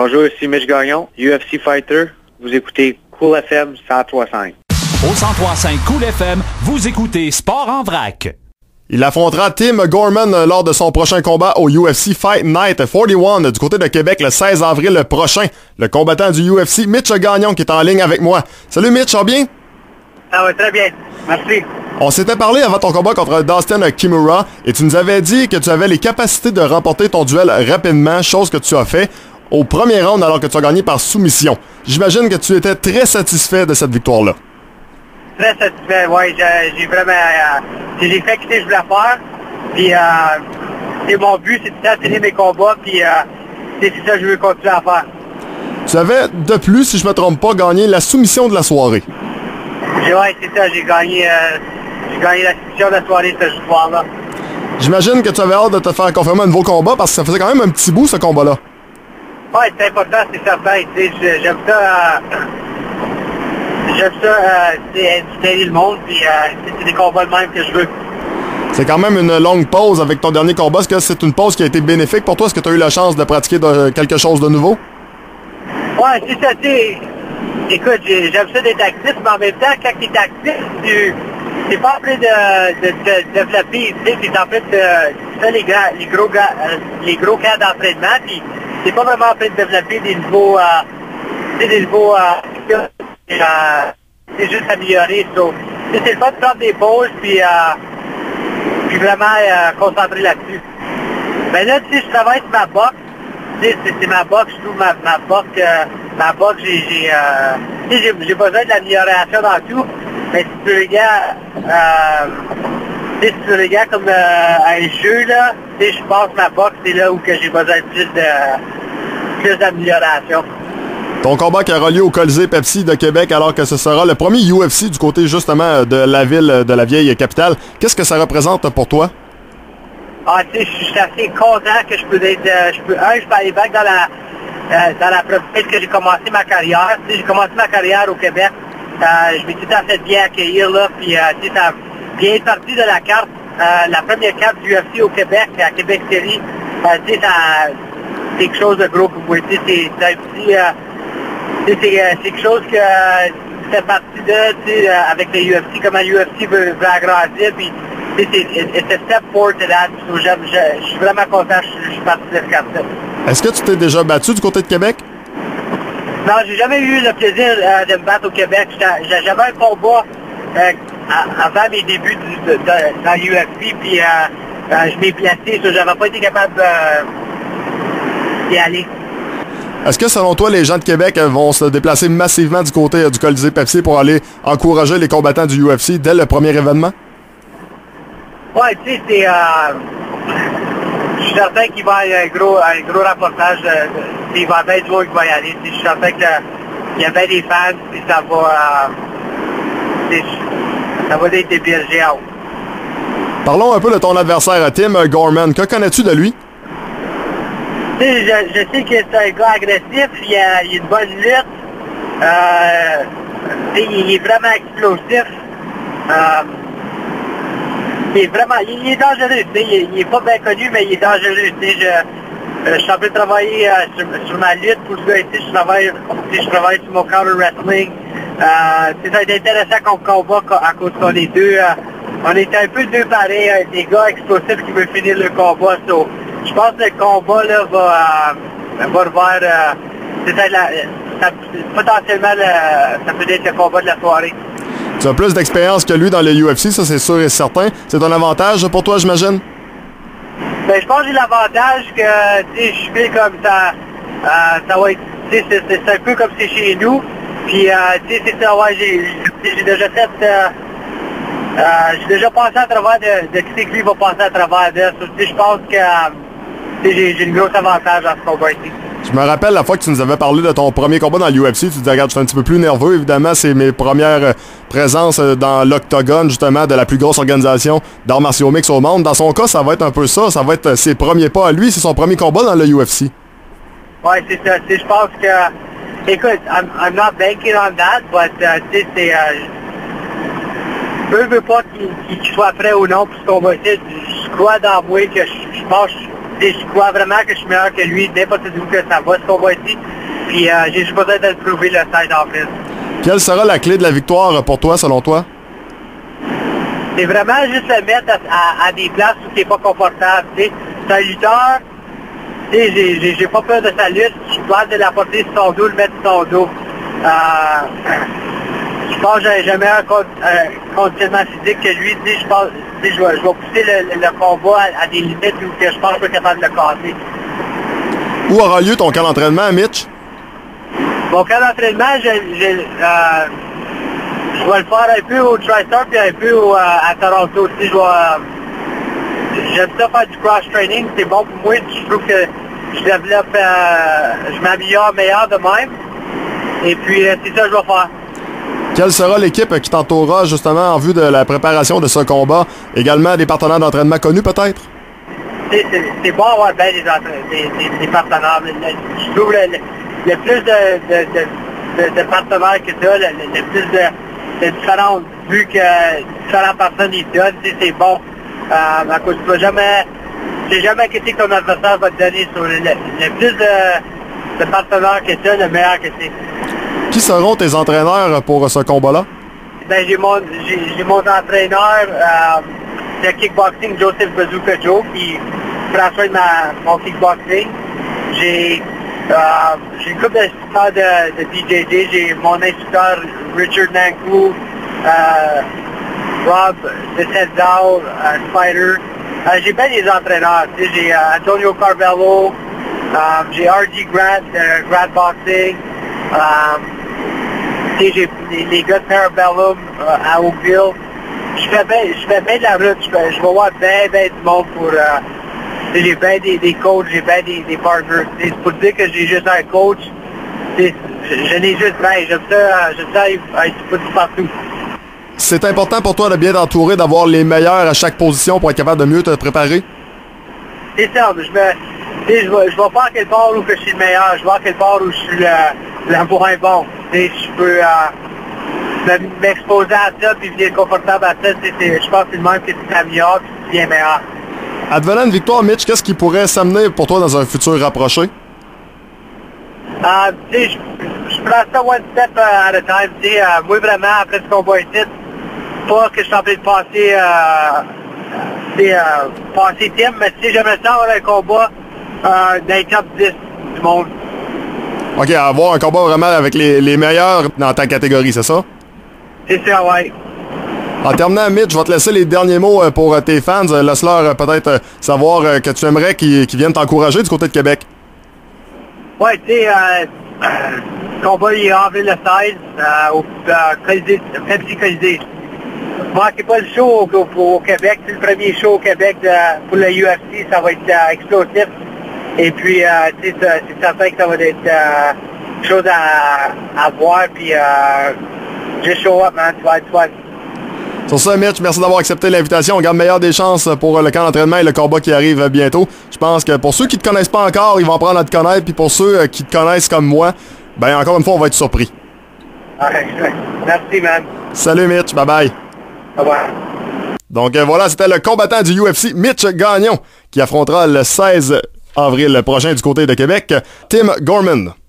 Bonjour, ici Mitch Gagnon, UFC Fighter. Vous écoutez Cool FM 103.5. Au 103.5 Cool FM, vous écoutez Sport en vrac. Il affrontera Tim Gorman lors de son prochain combat au UFC Fight Night 41 du côté de Québec le 16 avril prochain. Le combattant du UFC, Mitch Gagnon, qui est en ligne avec moi. Salut Mitch, ça va bien? Ça va très bien, merci. On s'était parlé avant ton combat contre Dustin Kimura et tu nous avais dit que tu avais les capacités de remporter ton duel rapidement, chose que tu as fait au premier round alors que tu as gagné par soumission. J'imagine que tu étais très satisfait de cette victoire-là. Très satisfait, oui. J'ai vraiment... j'ai les faits que je voulais faire. Puis mon but, c'est de finir mes combats. Puis c'est ça que je veux continuer à faire. Tu avais, de plus, si je me trompe pas, gagné la soumission de la soirée. Oui, c'est ça. J'ai gagné la soumission de la soirée ce soir-là. J'imagine que tu avais hâte de te faire confirmer un nouveau combat parce que ça faisait quand même un petit bout, ce combat-là. Oui, c'est important, c'est certain. J'aime ça... J'aime ça, c'est le monde, puis c'est des combats de même que je veux. C'est quand même une longue pause avec ton dernier combat. Est-ce que c'est une pause qui a été bénéfique pour toi? Est-ce que tu as eu la chance de pratiquer quelque chose de nouveau? Ouais, c'est ça, écoute, j'aime ça d'être actif, mais en même temps, quand tu es actif, tu n'es pas en train de développer, tu es en train de faire les gros cas d'entraînement, puis tu n'es pas vraiment en train de développer des niveaux, c'est juste améliorer. C'est le fait de prendre des pauses puis vraiment concentrer là-dessus. Mais là, tu sais, je travaille sur ma boxe. C'est ma boxe, je trouve ma boxe, j'ai besoin de l'amélioration dans tout. Mais si tu regardes comme un jeu, là, je pense que ma boxe, c'est là où que j'ai besoin de plus d'amélioration. Ton combat qui aura lieu au Colisée Pepsi de Québec alors que ce sera le premier UFC du côté justement de la ville, de la vieille capitale. Qu'est-ce que ça représente pour toi? Ah, tu sais, je suis assez content que je peux aller back dans la province que j'ai commencé ma carrière. Tu sais, j'ai commencé ma carrière au Québec. Je m'ai tout à fait bien accueillir là, puis tu sais, ça a bien parti de la carte. La première carte du UFC au Québec, à Québec City. Tu sais, c'est quelque chose de gros pour moi. Tu sais, c'est un petit... c'est quelque chose que fait partie de, avec le UFC, comment l'UFC veut agrandir, puis c'est un step forward to that. Je suis vraiment content que je suis parti de ce carte-là. Est-ce que tu t'es déjà battu du côté de Québec? Non, j'ai jamais eu le plaisir de me battre au Québec. J'avais un combat avant mes débuts dans l'UFC, puis je m'ai placé, j'avais pas été capable d'y aller. Est-ce que selon toi, les gens de Québec vont se déplacer massivement du côté du Colisée Pepsi pour aller encourager les combattants du UFC dès le premier événement? Ouais, tu sais, je suis certain qu'il va y avoir un gros rapportage. Il va y avoir du monde qui va y aller. Je suis certain qu'il y a bien des fans, puis ça va être des bergers à haut. Parlons un peu de ton adversaire, Tim Gorman. Que connais-tu de lui? Je sais que c'est un gars agressif, il a une bonne lutte, il est vraiment explosif, il est dangereux, il est pas bien connu, mais il est dangereux. Je suis en train de travailler sur ma lutte pour ce gars ici, je travaille sur mon counter wrestling. Ça va être intéressant comme combat à cause qu'on est deux. On est un peu deux pareils, des gars explosifs qui veulent finir le combat. Je pense que le combat là, va vers... potentiellement, ça peut être le combat de la soirée. Tu as plus d'expérience que lui dans le UFC, ça c'est sûr et certain. C'est un avantage pour toi, j'imagine? Ben, je pense que j'ai l'avantage que je fais comme ça. Ça va être... C'est un peu comme c'est chez nous. Puis, c'est ça, ouais, j'ai déjà fait... j'ai déjà passé à travers de ce que lui va passer à travers de. Je pense que j'ai une grosse avantage dans ce combat ici. Je me rappelle la fois que tu nous avais parlé de ton premier combat dans l'UFC, tu disais, regarde, je suis un petit peu plus nerveux, évidemment, c'est mes premières présences dans l'octogone, justement, de la plus grosse organisation d'arts martiaux mixtes au monde. Dans son cas, ça va être un peu ça va être ses premiers pas à lui, c'est son premier combat dans le UFC. Ouais, c'est ça, je pense que, écoute, I'm not banking on that, but, je veux pas qu'il soit prêt ou non pour ce combat-ci. Je crois dans moi que je pense je crois vraiment que je suis meilleur que lui, n'importe où que ça va, ce combat-ci. Puis j'ai juste besoin de le prouver le 16 avril. Quelle sera la clé de la victoire pour toi, selon toi? C'est vraiment juste le mettre à des places où c'est pas confortable. C'est un lutteur, j'ai pas peur de sa lutte, je suis capable de la porter sur son dos, le mettre sur son dos. Je pense que j'ai jamais un conditionnement physique que lui, je pense, je vais pousser le combat à des limites où que je pense que je suis capable de le casser. Où aura lieu ton camp d'entraînement, Mitch? Mon camp d'entraînement, je vais le faire un peu au TriStar puis un peu à Toronto aussi. J'aime ça faire du cross-training, c'est bon pour moi. Je trouve que je développe, je m'améliore meilleur de même. Et puis, c'est ça que je vais faire. Quelle sera l'équipe qui t'entourera justement en vue de la préparation de ce combat? Également des partenaires d'entraînement connus peut-être? C'est bon d'avoir bien des partenaires. Je trouve le plus de partenaires que tu as, le plus de différents vues que différentes personnes y donnent, c'est bon. À cause tu vas jamais, c'est jamais qu'est-ce que ton adversaire va te donner. Sur le plus de partenaires que tu as, le meilleur que c'est. Qui seront tes entraîneurs pour ce combat-là? Ben, j'ai mon entraîneur de kickboxing, Joseph Bazooka Joe, qui prend soin de mon kickboxing. J'ai une couple d'instructeurs de BJJ. J'ai mon instructeur Richard Nankou, Rob de Senzao, Spider. J'ai bien des entraîneurs. J'ai Antonio Carvello, j'ai R.D. Grant de Grant Boxing. J'ai les gars de Parabellum à Oakville. Je fais bien de la route. Je vais voir bien du monde pour... j'ai bien des coachs, j'ai bien des partners. C'est pour dire que j'ai juste un coach. Je n'ai juste bien. J'aime ça être partout. C'est important pour toi de bien t'entourer, d'avoir les meilleurs à chaque position pour être capable de mieux te préparer? C'est ça. Je vais pas à quel part où que je suis le meilleur. Je vais à quel part où je suis le moins bon. Je peux m'exposer à ça et venir confortable à ça. Je pense que c'est le même que tu t'améliores et tu deviens meilleur. Advenant une victoire, Mitch, qu'est-ce qui pourrait s'amener pour toi dans un futur rapproché? Je prends ça one step at a time. Moi, vraiment, après ce combat ici, pas que je suis en train de passer team, mais j'aimerais ça avoir un combat dans les top 10 du monde. OK, avoir un combat vraiment avec les meilleurs dans ta catégorie, c'est ça? C'est ça, ouais. En terminant, Mitch, je vais te laisser les derniers mots pour tes fans. Laisse-leur peut-être savoir que tu aimerais qu'ils viennent t'encourager du côté de Québec. Ouais, tu sais, le combat il est en avril le 16 au Pepsi Colisée. Manquez pas le show au Québec. C'est le premier show au Québec pour le UFC. Ça va être explosif. Et puis, c'est certain que ça va être quelque chose à voir. Puis, just show up, man. Tu vas être fun. Sur ça, Mitch, merci d'avoir accepté l'invitation. On garde meilleure des chances pour le camp d'entraînement et le combat qui arrive bientôt. Je pense que pour ceux qui ne te connaissent pas encore, ils vont apprendre à te connaître. Puis pour ceux qui te connaissent comme moi, ben encore une fois, on va être surpris. Okay. Merci, man. Salut, Mitch. Bye-bye. Bye-bye. Donc voilà, c'était le combattant du UFC, Mitch Gagnon, qui affrontera le 16 avril prochain du côté de Québec, Tim Gorman.